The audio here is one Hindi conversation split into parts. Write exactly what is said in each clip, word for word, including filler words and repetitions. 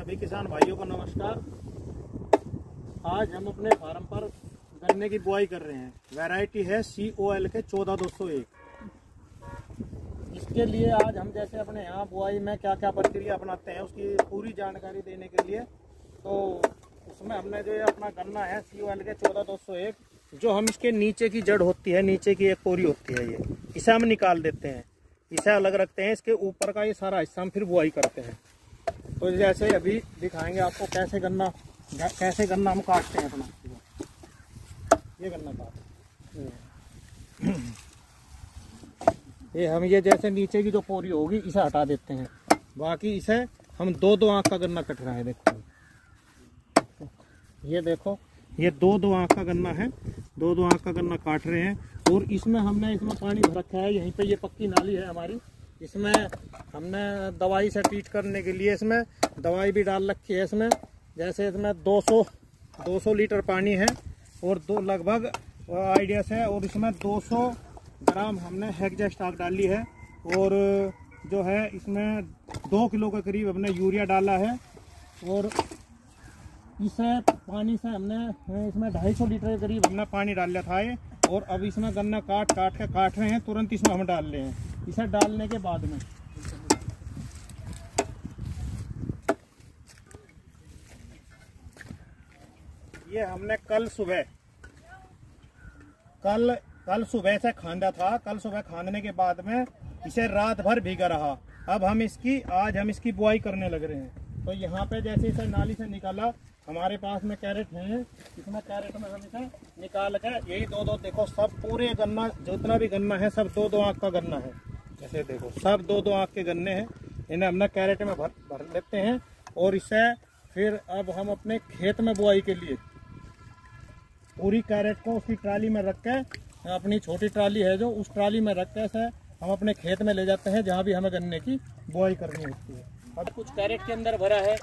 सभी किसान भाइयों को नमस्कार। आज हम अपने फार्म पर गन्ने की बुआई कर रहे हैं। वैरायटी है सी ओ एल के चौदह दो सौ एक। इसके लिए आज हम जैसे अपने यहाँ बुआई में क्या क्या प्रक्रिया अपनाते हैं उसकी पूरी जानकारी देने के लिए, तो उसमें हमने जो ये अपना गन्ना है सी ओ एल के चौदह दो सौ एक, जो हम इसके नीचे की जड़ होती है, नीचे की एक पोरी होती है, ये इसे हम निकाल देते हैं, इसे अलग रखते हैं। इसके ऊपर का ये सारा हिस्सा हम फिर बुआई करते हैं। तो जैसे अभी दिखाएंगे आपको कैसे गन्ना कैसे गन्ना हम काटते हैं अपना। ये गन्ना काट ये हम ये जैसे नीचे की जो पोरी होगी इसे हटा देते हैं। बाकी इसे हम दो दो आंख का गन्ना कट रहा है। देखो ये देखो ये दो दो आंख का गन्ना है, दो दो आंख का गन्ना काट रहे हैं। और इसमें हमने इसमें पानी भर रखा है। यहीं पे ये पक्की नाली है हमारी, इसमें हमने दवाई से ट्रीट करने के लिए इसमें दवाई भी डाल रखी है। इसमें जैसे इसमें दो सौ लीटर पानी है और दो लगभग आइडिया से, और इसमें दो सौ ग्राम हमने हेक्जा स्टॉक डाली है। और जो है इसमें दो किलो के करीब हमने यूरिया डाला है। और इसे पानी से हमने इसमें ढाई सौ लीटर के करीब हमने पानी डाल लिया था ये। और अब इसमें गन्ना काट काट के काट रहे हैं, तुरंत इसमें हम डाल रहे हैं। इसे डालने के बाद में ये हमने कल सुबह कल कल सुबह से खांदा था। कल सुबह खांदने के बाद में इसे रात भर भीगा रहा। अब हम इसकी आज हम इसकी बुआई करने लग रहे हैं। तो यहाँ पे जैसे इसे नाली से निकाला, हमारे पास में कैरेट है, इसमें कैरेट में हम इसे निकाल कर यही दो दो देखो सब पूरे गन्ना जितना भी गन्ना है सब दो दो आंख का गन्ना है। जैसे देखो सब दो दो आंख के गन्ने हैं, इन्हें हमने कैरेट में भर भर लेते हैं। और इसे फिर अब हम अपने खेत में बुआई के लिए पूरी कैरेट को उसकी ट्राली में रख के, अपनी छोटी ट्राली है जो, उस ट्राली में रख के इसे हम अपने खेत में ले जाते हैं जहाँ भी हमें गन्ने की बुआई करनी होती है। अब कुछ कैरेट के अंदर भरा है।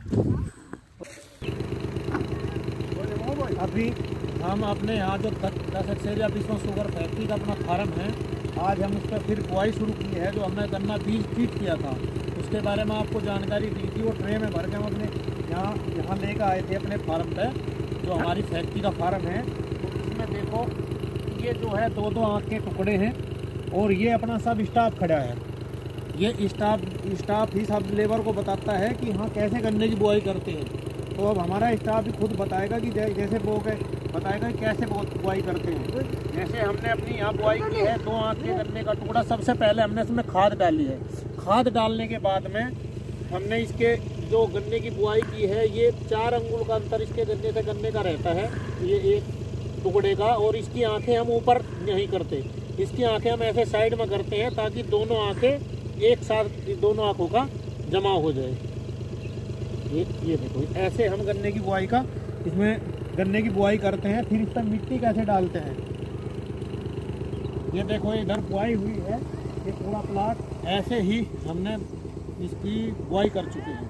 अभी हम अपने यहाँ जो दस एक्सेरिया बिस्वा शुगर फैक्ट्री का अपना फार्म है, आज हम उस पर फिर बुआई शुरू की है। जो हमने गन्ना बीज ट्रीट किया था उसके बारे में आपको जानकारी दी थी। वो ट्रे में भर के हम अपने यहाँ यहाँ लेकर आए थे अपने फार्म पे, जो हमारी फैक्ट्री का फार्म है। तो इसमें देखो ये जो है दो दो आँख के टुकड़े हैं और ये अपना सब स्टाफ खड़ा है। ये स्टाफ स्टाफ ही सब लेबर को बताता है कि हाँ कैसे गन्ने की बुआई करते हैं। तो अब हमारा स्टाफ भी खुद बताएगा कि जैसे बो के बताएगा कि कैसे बुआई करते हैं। जैसे हमने अपनी यहाँ बुआई की है दो आंख के गन्ने का टुकड़ा। सबसे पहले हमने इसमें खाद डाली है। खाद डालने के बाद में हमने इसके जो गन्ने की बुआई की है, ये चार अंगुल का अंतर इसके गन्ने से गन्ने का रहता है, ये एक टुकड़े का। और इसकी आँखें हम ऊपर नहीं करते, इसकी आँखें हम ऐसे साइड में करते हैं ताकि दोनों आँखें एक साथ दोनों आँखों का जमा हो जाए। ये ये देखो ऐसे हम गन्ने की बुआई का इसमें गन्ने की बुआई करते हैं। फिर इस पर मिट्टी कैसे डालते हैं, ये देखो इधर बुआई हुई है, ये पूरा प्लाट ऐसे ही हमने इसकी बुआई कर चुके हैं।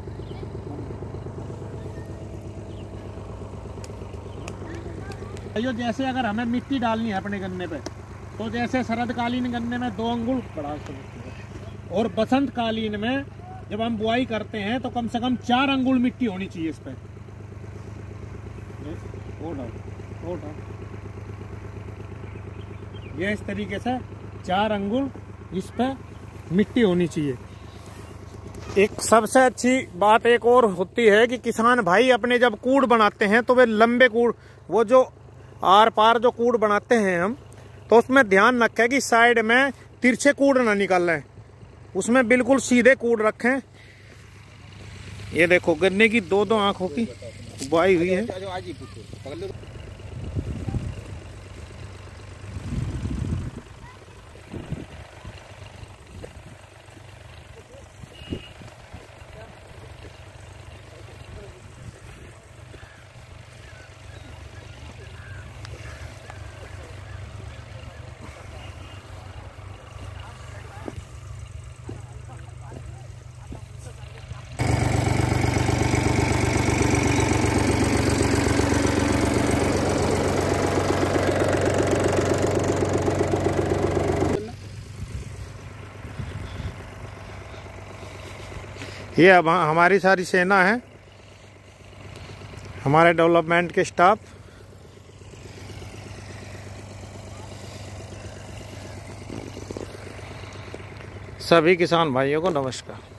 यो जैसे अगर हमें मिट्टी डालनी है अपने गन्ने पे, तो जैसे शरदकालीन गन्ने में दो अंगुल बढ़ा सकते हैं, और बसंत कालीन में जब हम बुआई करते हैं तो कम से कम चार अंगुल मिट्टी होनी चाहिए इस पे। ये इस तरीके से चार अंगुल इस पे मिट्टी होनी चाहिए। एक सबसे अच्छी बात एक और होती है कि किसान भाई अपने जब कूड़ बनाते हैं तो वे लंबे कूड़, वो जो आर पार जो कूड़ बनाते हैं हम, तो उसमें ध्यान रखें कि साइड में तिरछे कूड़ ना निकालें, उसमें बिल्कुल सीधे कूड़ रखें। ये देखो गन्ने की दो दो आंखों की बुआई हुई है। ये अब हमारी सारी सेना है, हमारे डेवलपमेंट के स्टाफ। सभी किसान भाइयों को नमस्कार।